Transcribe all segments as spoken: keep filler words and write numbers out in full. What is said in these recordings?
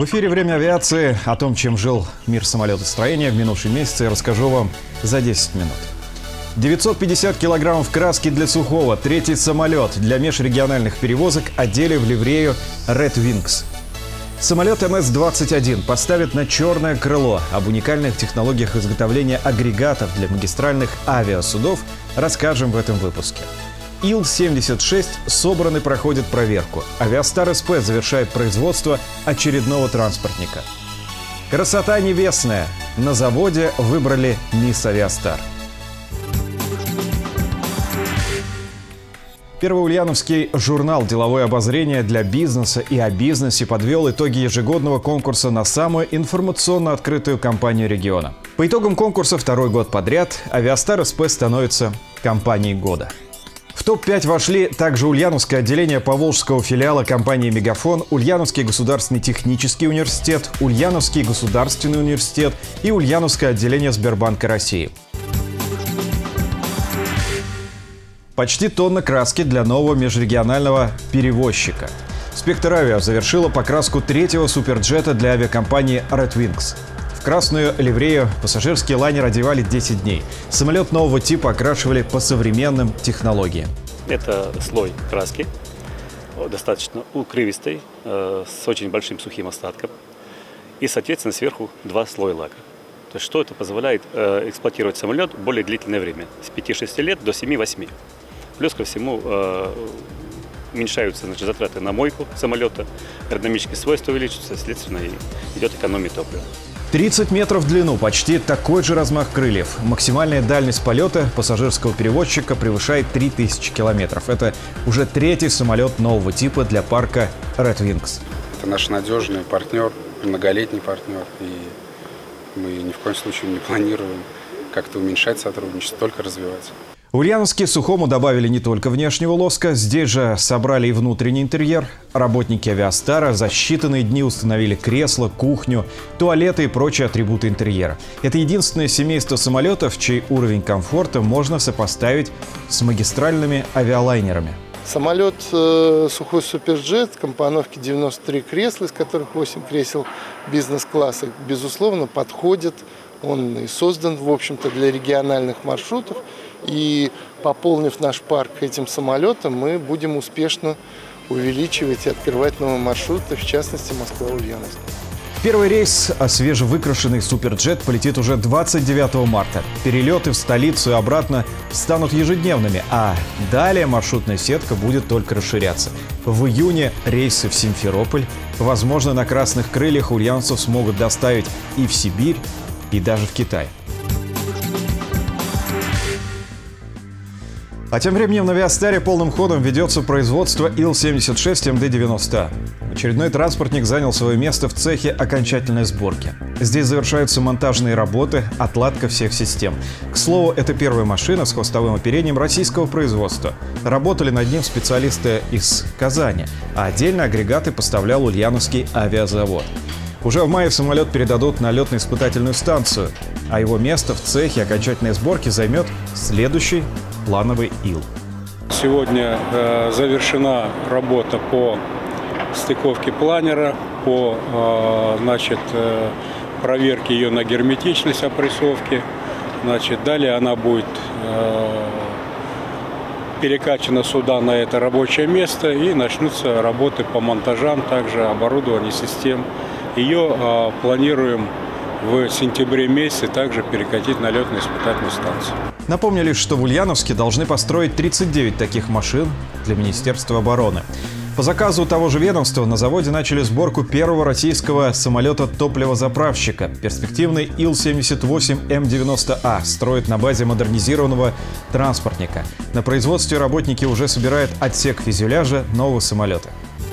В эфире «Время авиации». О том, чем жил мир самолетостроения в минувшие месяцы, я расскажу вам за десять минут. девятьсот пятьдесят килограммов краски для Сухого. Третий самолет для межрегиональных перевозок одели в ливрею Red Wings. Самолет эм эс двадцать один поставят на черное крыло. Об уникальных технологиях изготовления агрегатов для магистральных авиасудов расскажем в этом выпуске. Ил семьдесят шесть собран и проходит проверку. Авиастар эс пэ завершает производство очередного транспортника. Красота небесная. На заводе выбрали мисс Авиастар. Первый ульяновский журнал «Деловое обозрение» для бизнеса и о бизнесе подвел итоги ежегодного конкурса на самую информационно открытую компанию региона. По итогам конкурса второй год подряд Авиастар эс пэ становится компанией года. В топ пять вошли также Ульяновское отделение поволжского филиала компании «Мегафон», Ульяновский государственный технический университет, Ульяновский государственный университет и Ульяновское отделение Сбербанка России. Почти тонна краски для нового межрегионального перевозчика. Спектр Авиа завершила покраску третьего суперджета для авиакомпании Red Wings. В красную ливрею пассажирский лайнер одевали десять дней. Самолет нового типа окрашивали по современным технологиям. Это слой краски, достаточно укрывистый, с очень большим сухим остатком. И, соответственно, сверху два слоя лака. То есть, что это позволяет эксплуатировать самолет более длительное время, с пяти-шести лет до семи-восьми. Плюс ко всему уменьшаются, значит, затраты на мойку самолета, аэродинамические свойства увеличиваются, следственно, и идет экономия топлива. тридцать метров в длину, почти такой же размах крыльев. Максимальная дальность полета пассажирского перевозчика превышает три тысячи километров. Это уже третий самолет нового типа для парка Red Wings. Это наш надежный партнер, многолетний партнер. И мы ни в коем случае не планируем как-то уменьшать сотрудничество, только развивать. В Ульяновске Сухому добавили не только внешнего лоска, здесь же собрали и внутренний интерьер. Работники Авиастара за считанные дни установили кресла, кухню, туалеты и прочие атрибуты интерьера. Это единственное семейство самолетов, чей уровень комфорта можно сопоставить с магистральными авиалайнерами. Самолет э, «Сухой Суперджет» компоновки девяносто три кресла, из которых восемь кресел бизнес-класса, безусловно, подходит. Он и создан, в общем-то, для региональных маршрутов. И пополнив наш парк этим самолетом, мы будем успешно увеличивать и открывать новые маршруты, в частности, Москва-Ульяновск. Первый рейс, а свежевыкрашенный суперджет, полетит уже двадцать девятого марта. Перелеты в столицу и обратно станут ежедневными, а далее маршрутная сетка будет только расширяться. В июне рейсы в Симферополь. Возможно, на красных крыльях ульяновцев смогут доставить и в Сибирь, и даже в Китай. А тем временем на Авиастаре полным ходом ведется производство Ил семьдесят шесть эм дэ девяносто а. Очередной транспортник занял свое место в цехе окончательной сборки. Здесь завершаются монтажные работы, отладка всех систем. К слову, это первая машина с хвостовым оперением российского производства. Работали над ним специалисты из Казани, а отдельно агрегаты поставлял Ульяновский авиазавод. Уже в мае самолет передадут на летно-испытательную станцию, а его место в цехе окончательной сборки займет следующий плановый Ил. Сегодня э, завершена работа по стыковке планера, по э, значит, э, проверке ее на герметичность опрессовки. Значит, далее она будет э, перекачана сюда, на это рабочее место, и начнутся работы по монтажам, также оборудование систем. Ее э, планируем в сентябре месяце также перекатить на летно-испытательную станцию. Напомню лишь, что в Ульяновске должны построить тридцать девять таких машин для Министерства обороны. По заказу того же ведомства на заводе начали сборку первого российского самолета-топливозаправщика. Перспективный Ил семьдесят восемь эм девяносто а строят на базе модернизированного транспортника. На производстве работники уже собирают отсек фюзеляжа нового самолета.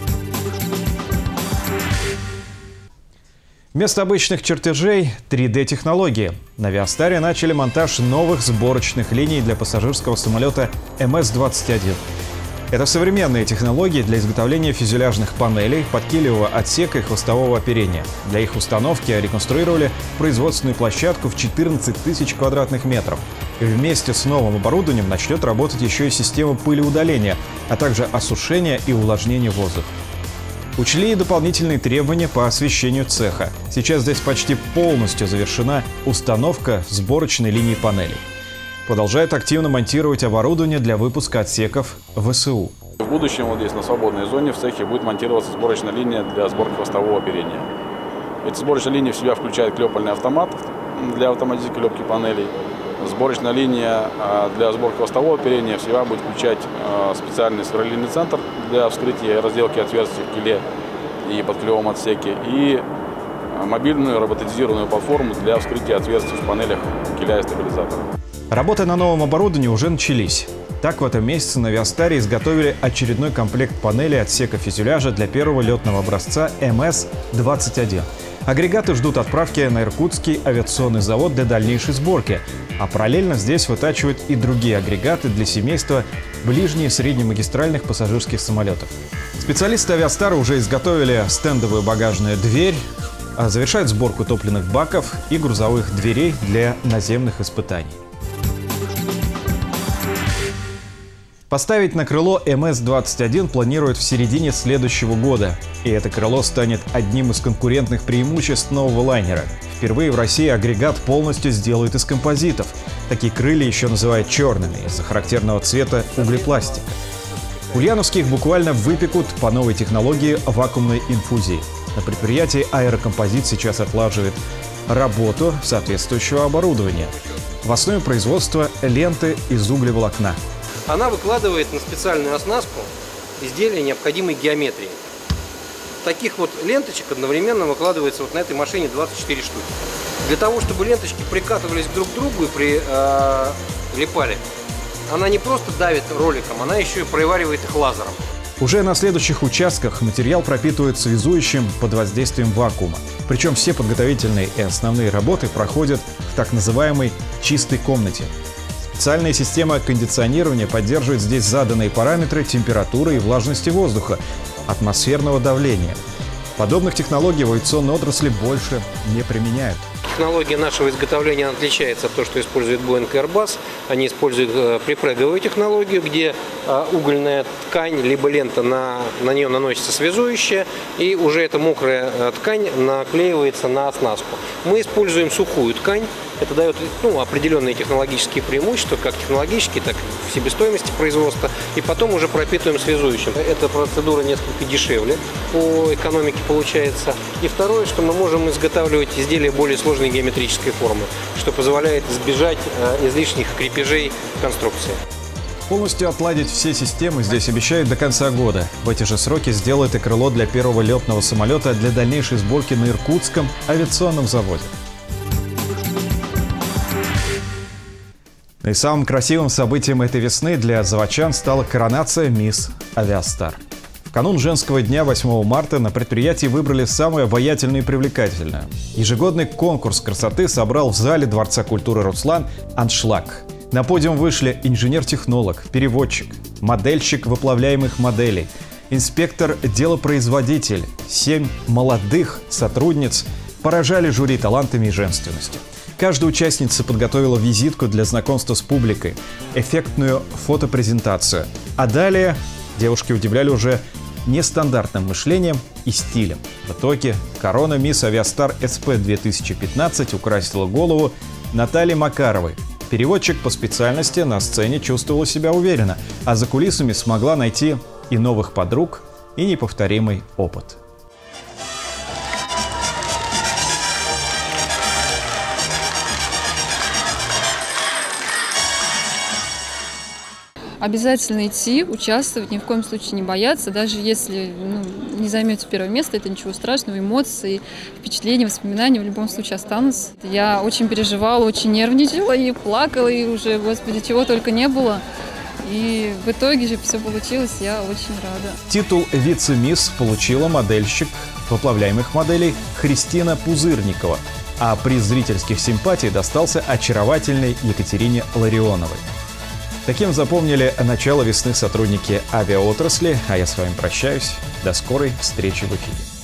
Вместо обычных чертежей – три дэ технологии. На Авиастаре начали монтаж новых сборочных линий для пассажирского самолета эм эс двадцать один. Это современные технологии для изготовления фюзеляжных панелей, подкилевого отсека и хвостового оперения. Для их установки реконструировали производственную площадку в четырнадцать тысяч квадратных метров. Вместе с новым оборудованием начнет работать еще и система пылеудаления, а также осушения и увлажнения воздуха. Учли и дополнительные требования по освещению цеха. Сейчас здесь почти полностью завершена установка сборочной линии панелей. Продолжают активно монтировать оборудование для выпуска отсеков ВСУ. В будущем вот здесь на свободной зоне в цехе будет монтироваться сборочная линия для сборки хвостового оперения. Эти сборочные линии в себя включают клепальный автомат для автоматической клепки панелей. Сборочная линия для сборки хвостового оперения в себя будет включать специальный сверлильный центр для вскрытия и разделки отверстий в киле и подклевом отсеке, и мобильную роботизированную платформу для вскрытия отверстий в панелях киля и стабилизатора. Работы на новом оборудовании уже начались. Так, в этом месяце на Авиастаре изготовили очередной комплект панелей отсека фюзеляжа для первого летного образца эм эс двадцать один. Агрегаты ждут отправки на Иркутский авиационный завод для дальнейшей сборки, а параллельно здесь вытачивают и другие агрегаты для семейства ближне- и среднемагистральных пассажирских самолетов. Специалисты Авиастара уже изготовили стендовую багажную дверь, завершают сборку топливных баков и грузовых дверей для наземных испытаний. Поставить на крыло эм эс двадцать один планируют в середине следующего года. И это крыло станет одним из конкурентных преимуществ нового лайнера. Впервые в России агрегат полностью сделают из композитов. Такие крылья еще называют черными из-за характерного цвета углепластика. Ульяновских буквально выпекут по новой технологии вакуумной инфузии. На предприятии «Аэрокомпозит» сейчас отлаживает работу соответствующего оборудования. В основе производства ленты из углеволокна. Она выкладывает на специальную оснастку изделия необходимой геометрии. Таких вот ленточек одновременно выкладывается вот на этой машине двадцать четыре штуки. Для того, чтобы ленточки прикатывались друг к другу и прилипали, она не просто давит роликом, она еще и проваривает их лазером. Уже на следующих участках материал пропитывают связующим под воздействием вакуума. Причем все подготовительные и основные работы проходят в так называемой «чистой комнате». Специальная система кондиционирования поддерживает здесь заданные параметры температуры и влажности воздуха, атмосферного давления. Подобных технологий в авиационной отрасли больше не применяют. Технология нашего изготовления отличается от того, что использует Boeing и Airbus. Они используют припреговую технологию, где угольная ткань, либо лента, на, на нее наносится связующая, и уже эта мокрая ткань наклеивается на оснастку. Мы используем сухую ткань. Это дает ну, определенные технологические преимущества, как технологические, так и в себестоимости производства. И потом уже пропитываем связующим. Эта процедура несколько дешевле по экономике получается. И второе, что мы можем изготавливать изделия более сложной геометрической формы, что позволяет избежать э, излишних крепежей в конструкции. Полностью отладить все системы здесь обещают до конца года. В эти же сроки сделают и крыло для первого летного самолета для дальнейшей сборки на Иркутском авиационном заводе. И самым красивым событием этой весны для заводчан стала коронация мисс Авиастар. В канун женского дня восьмого марта на предприятии выбрали самое обаятельное и привлекательное. Ежегодный конкурс красоты собрал в зале Дворца культуры «Руслан» аншлаг. На подиум вышли инженер-технолог, переводчик, модельщик выплавляемых моделей, инспектор-делопроизводитель. Семь молодых сотрудниц поражали жюри талантами и женственностью. Каждая участница подготовила визитку для знакомства с публикой, эффектную фотопрезентацию. А далее девушки удивляли уже нестандартным мышлением и стилем. В итоге корона мисс Авиастар эс пэ две тысячи пятнадцать украсила голову Натальи Макаровой. Переводчик по специальности на сцене чувствовала себя уверенно, а за кулисами смогла найти и новых подруг, и неповторимый опыт. Обязательно идти, участвовать, ни в коем случае не бояться. Даже если ну, не займете первое место, это ничего страшного. Эмоции, впечатления, воспоминания в любом случае останутся. Я очень переживала, очень нервничала и плакала, и уже, господи, чего только не было. И в итоге же все получилось, я очень рада. Титул вице-мисс получила модельщик выплавляемых моделей Христина Пузырникова, а приз зрительских симпатий достался очаровательной Екатерине Ларионовой. Таким запомнили начало весны сотрудники авиаотрасли, а я с вами прощаюсь. До скорой встречи в эфире.